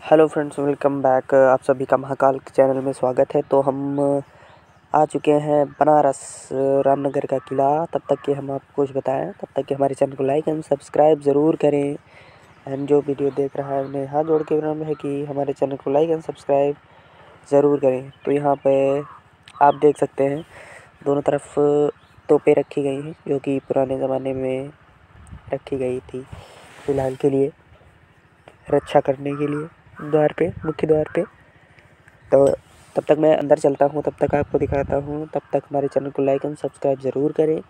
Hello friends, welcome back. आप सभी का महाकाल के चैनल में स्वागत है। तो हम आ चुके हैं बनारस रामनगर का किला। तब तक कि हम आपको कुछ बताएं, तब तक कि हमारे चैनल को लाइक एंड सब्सक्राइब ज़रूर करें। एंड जो वीडियो देख रहा है उन्हें हाथ जोड़ के विनम्र है कि हमारे चैनल को लाइक एंड सब्सक्राइब ज़रूर करें। तो यहाँ पे आप देख सकते हैं दोनों तरफ तोपें रखी गई हैं, जो कि पुराने ज़माने में रखी गई थी फ़िलहाल के लिए, रक्षा करने के लिए द्वार पे, मुख्य द्वार पे। तो तब तक मैं अंदर चलता हूँ, तब तक आपको दिखाता हूँ। तब तक हमारे चैनल को लाइक एंड सब्सक्राइब ज़रूर करें।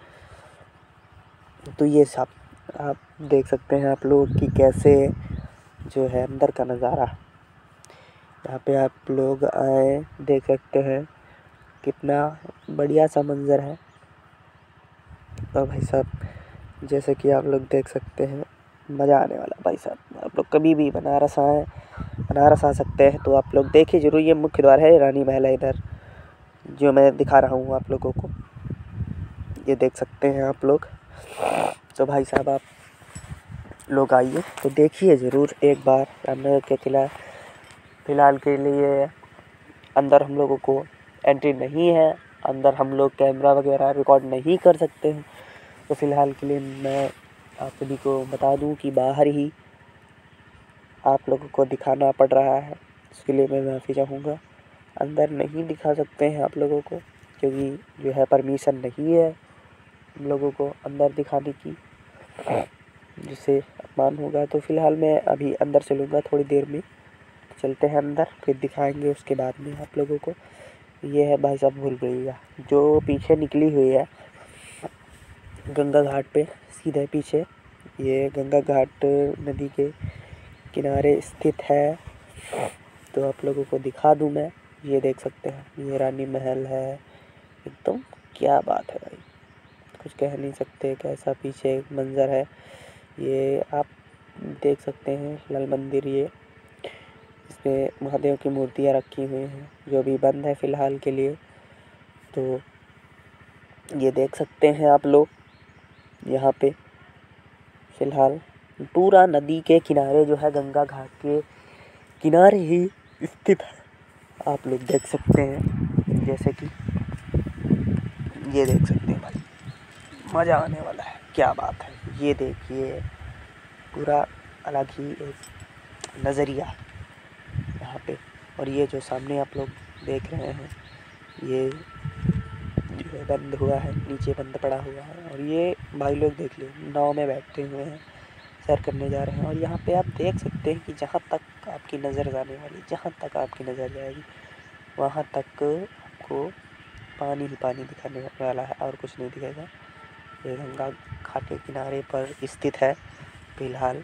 तो ये सब आप देख सकते हैं आप लोग कि कैसे जो है अंदर का नज़ारा। यहाँ पे आप लोग आए, देख सकते हैं कितना बढ़िया सा मंज़र है। और भाई साहब, जैसे कि आप लोग देख सकते हैं, मज़ा आने वाला। भाई साहब, आप लोग कभी भी बनारस आए, बनारस आ सकते हैं तो आप लोग देखिए ज़रूर। ये मुख्य द्वार है, रानी महल है इधर, जो मैं दिखा रहा हूँ आप लोगों को। ये देख सकते हैं आप लोग। तो भाई साहब, आप लोग आइए तो देखिए ज़रूर एक बार रामनगर के किला। फ़िलहाल के लिए अंदर हम लोगों को एंट्री नहीं है, अंदर हम लोग कैमरा वगैरह रिकॉर्ड नहीं कर सकते हैं। तो फ़िलहाल के लिए मैं आप सभी को बता दूं कि बाहर ही आप लोगों को दिखाना पड़ रहा है। इसके लिए मैं माफ़ी चाहूँगा। अंदर नहीं दिखा सकते हैं आप लोगों को, क्योंकि जो है परमिशन नहीं है हम लोगों को अंदर दिखाने की, जिससे अपमान होगा। तो फ़िलहाल मैं अभी अंदर चलूँगा थोड़ी देर में। चलते हैं अंदर, फिर दिखाएंगे उसके बाद में आप लोगों को। ये है भाई साहब भूल भुलैया, जो पीछे निकली हुई है गंगा घाट पे, सीधे पीछे। ये गंगा घाट नदी के किनारे स्थित है। तो आप लोगों को दिखा दूं मैं। ये देख सकते हैं, ये रानी महल है एकदम। क्या बात है भाई, कुछ कह नहीं सकते, कैसा पीछे मंजर है। ये आप देख सकते हैं लाल मंदिर, ये इसमें महादेव की मूर्तियाँ रखी हुई हैं, जो अभी बंद है फ़िलहाल के लिए। तो ये देख सकते हैं आप लोग, यहाँ पे फ़िलहाल पूरा नदी के किनारे जो है, गंगा घाट के किनारे ही स्थित है। आप लोग देख सकते हैं, जैसे कि ये देख सकते हैं भाई, मज़ा आने वाला है। क्या बात है, ये देखिए पूरा अलग ही एक नज़रिया यहाँ पे। और ये जो सामने आप लोग देख रहे हैं, ये जो है बंद हुआ है, नीचे बंद पड़ा हुआ है। और ये भाई लोग देख लो, नाव में बैठे हुए हैं, सैर करने जा रहे हैं। और यहाँ पे आप देख सकते हैं कि जहाँ तक आपकी नज़र जाने वाली, जहाँ तक आपकी नज़र जाएगी वहाँ तक आपको पानी ही पानी दिखाने वाला है, और कुछ नहीं दिखेगा। ये गंगा घाट के किनारे पर स्थित है फ़िलहाल।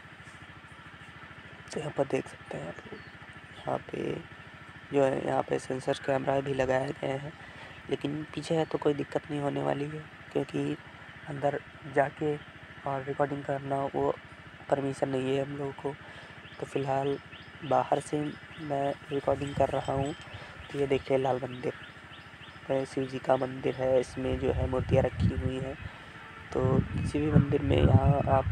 तो यहाँ पर देख सकते हैं आप लोग, यहाँ पे जो है, यहाँ पे सेंसर कैमरा भी लगाए गए हैं। लेकिन पीछे है तो कोई दिक्कत नहीं होने वाली है, क्योंकि अंदर जाके और रिकॉर्डिंग करना वो परमिशन नहीं है हम लोगों को। तो फ़िलहाल बाहर से मैं रिकॉर्डिंग कर रहा हूँ। तो ये देखिए लाल मंदिर है, शिव जी का मंदिर है, इसमें जो है मूर्तियाँ रखी हुई हैं। तो किसी भी मंदिर में यहाँ आप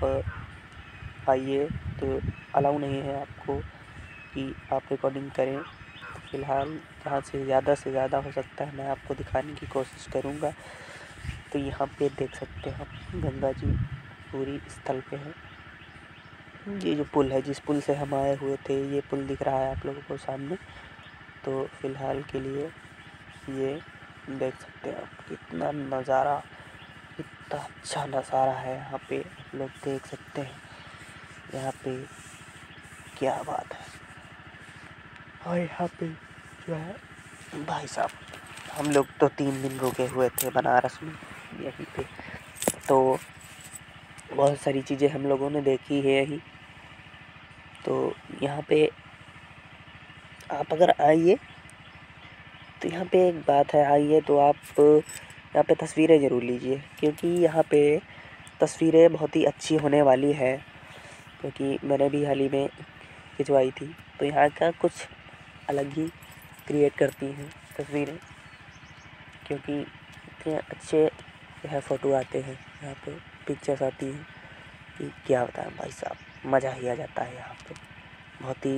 आइए तो अलाउ नहीं है आपको कि आप रिकॉर्डिंग करें। तो फ़िलहाल जहाँ से ज़्यादा हो सकता है मैं आपको दिखाने की कोशिश करूँगा। तो यहाँ पे देख सकते हैं आप, गंगा जी पूरी स्थल पे है। ये जो पुल है, जिस पुल से हम आए हुए थे, ये पुल दिख रहा है आप लोगों को सामने। तो फ़िलहाल के लिए ये देख सकते हैं आप, कितना नज़ारा, कितना अच्छा नज़ारा है यहाँ पे। आप लोग देख सकते हैं यहाँ पे, क्या बात है। और यहाँ पे जो है भाई साहब, हम लोग तो 3 दिन रुके हुए थे बनारस में यहीं पे। तो बहुत सारी चीज़ें हम लोगों ने देखी है यहीं। तो यहाँ पे आप अगर आइए तो यहाँ पे एक बात है, आइए तो आप यहाँ पे तस्वीरें ज़रूर लीजिए, क्योंकि यहाँ पे तस्वीरें बहुत ही अच्छी होने वाली है। क्योंकि मैंने भी हाल ही में खिंचवाई थी, तो यहाँ का कुछ अलग ही क्रिएट करती हैं तस्वीरें, क्योंकि इतने अच्छे जो है फ़ोटो आते हैं यहाँ पे, पिक्चर्स आती हैं कि क्या बताएं भाई साहब, मज़ा ही आ जाता है यहाँ पे। बहुत ही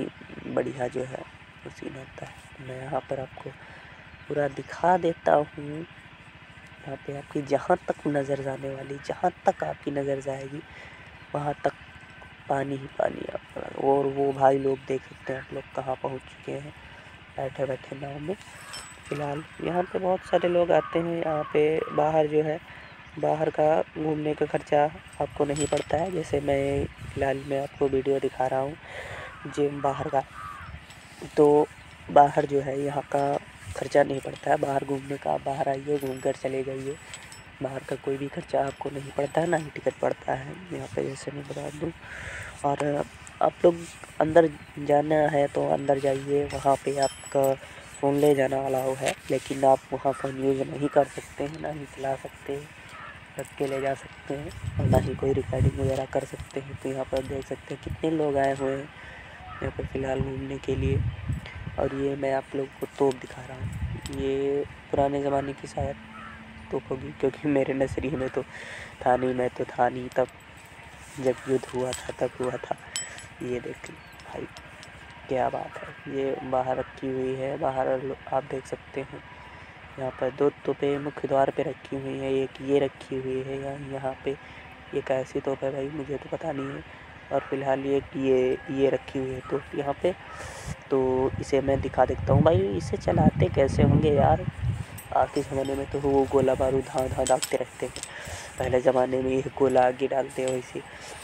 बढ़िया जो है वो सीन होता है। मैं यहाँ पर आपको पूरा दिखा देता हूँ। यहाँ पे आपकी जहाँ तक नज़र जाने वाली, जहाँ तक आपकी नज़र जाएगी वहाँ तक पानी ही पानी है आपका। और वो भाई लोग देख सकते हैं आप लोग कहाँ पहुँच चुके हैं बैठे बैठे नाव में। फ़िलहाल यहाँ पे बहुत सारे लोग आते हैं। यहाँ पे बाहर जो है, बाहर का घूमने का खर्चा आपको नहीं पड़ता है। जैसे फ़िलहाल मैं आपको वीडियो दिखा रहा हूँ जिम बाहर का, तो बाहर जो है यहाँ का खर्चा नहीं पड़ता है बाहर घूमने का। आप बाहर आइए, घूम कर चले जाइए, बाहर का कोई भी खर्चा आपको नहीं पड़ता है, ना ही टिकट पड़ता है यहाँ पे, जैसे मैं बता दूँ। और आप लोग अंदर जाना है तो अंदर जाइए, वहाँ पे आपका फ़ोन ले जाना अलाउ है, लेकिन आप वहाँ फ़ोन यूज़ नहीं कर सकते हैं, ना ही चला सकते हैं, रख के ले जा सकते हैं, और ना ही कोई रिकॉर्डिंग वगैरह कर सकते हैं। तो यहाँ पर देख सकते हैं कितने लोग आए हुए हैं यहाँ पर फ़िलहाल घूमने के लिए। और ये मैं आप लोग को तोप दिखा रहा हूँ, ये पुराने ज़माने की शायद तोप होगी, क्योंकि मेरे नज़रिए में तो था नहीं, मैं तो था नहीं तब जब युद्ध हुआ था, तब हुआ था। ये देख भाई क्या बात है, ये बाहर रखी हुई है। बाहर आप देख सकते हैं यहाँ पर 2 तोपें मुख्य द्वार पे रखी हुई हैं, एक ये रखी हुई है यहाँ पे। ये कैसी तोप है भाई, मुझे तो पता नहीं है। और फ़िलहाल ये रखी हुई है तोप यहाँ पे, तो इसे मैं दिखा देता हूँ। भाई इसे चलाते कैसे होंगे यार, आज के ज़माने में तो वो गोला बारूद धाँ धाँ दागते रहते हैं, पहले ज़माने में ये गोला आगे डालते हैं, वैसे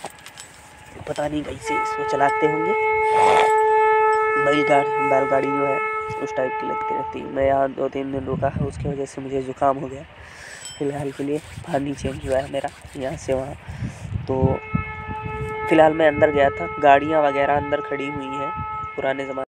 पता नहीं कैसे इसको चलाते होंगे। बैलगाड़ी जो है उस टाइप की लगती रहती है। मैं यहाँ 2-3 दिन रुका है, उसकी वजह से मुझे ज़ुकाम हो गया। फ़िलहाल के लिए पानी चेंज हुआ है मेरा यहाँ से वहाँ। तो फ़िलहाल मैं अंदर गया था, गाड़ियाँ वगैरह अंदर खड़ी हुई हैं पुराने ज़माने